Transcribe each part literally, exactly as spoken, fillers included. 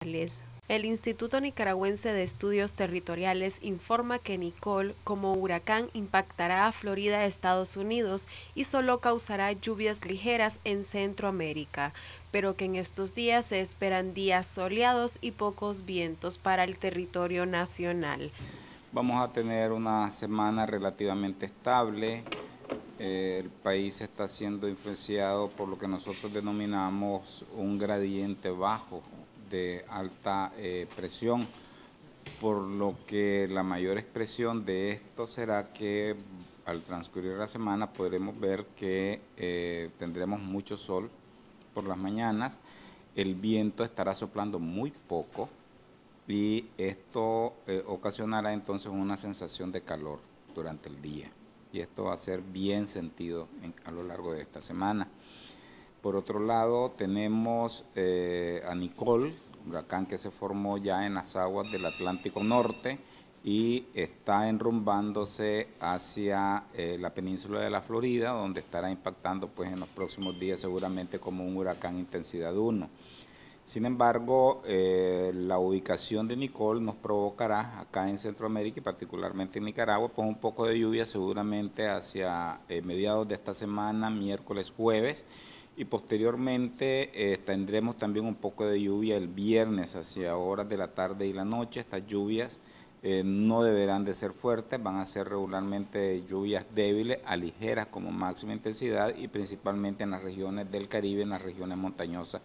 El Instituto Nicaragüense de Estudios Territoriales informa que Nicole, como huracán, impactará a Florida, Estados Unidos, y solo causará lluvias ligeras en Centroamérica, pero que en estos días se esperan días soleados y pocos vientos para el territorio nacional. Vamos a tener una semana relativamente estable. Eh, el país está siendo influenciado por lo que nosotros denominamos un gradiente bajo de alta eh, presión, por lo que la mayor expresión de esto será que al transcurrir la semana podremos ver que eh, tendremos mucho sol por las mañanas, el viento estará soplando muy poco y esto eh, ocasionará entonces una sensación de calor durante el día y esto va a ser bien sentido en, a lo largo de esta semana. Por otro lado, tenemos eh, a Nicole, huracán que se formó ya en las aguas del Atlántico Norte y está enrumbándose hacia eh, la península de la Florida, donde estará impactando pues, en los próximos días seguramente como un huracán intensidad uno. Sin embargo, eh, la ubicación de Nicole nos provocará acá en Centroamérica y particularmente en Nicaragua pues un poco de lluvia seguramente hacia eh, mediados de esta semana, miércoles, jueves, y posteriormente eh, tendremos también un poco de lluvia el viernes hacia horas de la tarde y la noche. Estas lluvias eh, no deberán de ser fuertes, van a ser regularmente lluvias débiles a ligeras como máxima intensidad y principalmente en las regiones del Caribe, en las regiones montañosas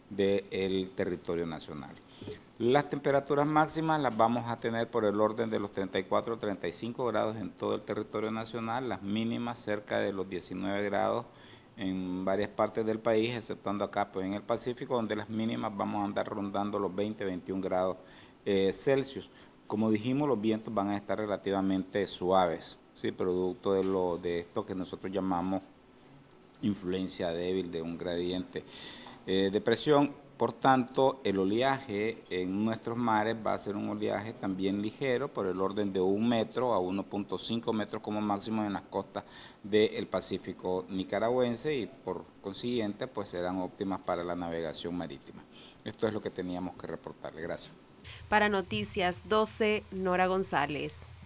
del territorio nacional. Las temperaturas máximas las vamos a tener por el orden de los treinta y cuatro a treinta y cinco grados en todo el territorio nacional, las mínimas cerca de los diecinueve grados en varias partes del país, exceptuando acá pues en el Pacífico, donde las mínimas vamos a andar rondando los veinte a veintiún grados eh, Celsius. Como dijimos, los vientos van a estar relativamente suaves, ¿sí? Producto de, lo, de esto que nosotros llamamos influencia débil de un gradiente eh, de presión. Por tanto, el oleaje en nuestros mares va a ser un oleaje también ligero, por el orden de un metro a uno punto cinco metros como máximo en las costas del Pacífico nicaragüense y por consiguiente pues serán óptimas para la navegación marítima. Esto es lo que teníamos que reportarle. Gracias. Para Noticias doce, Nora González.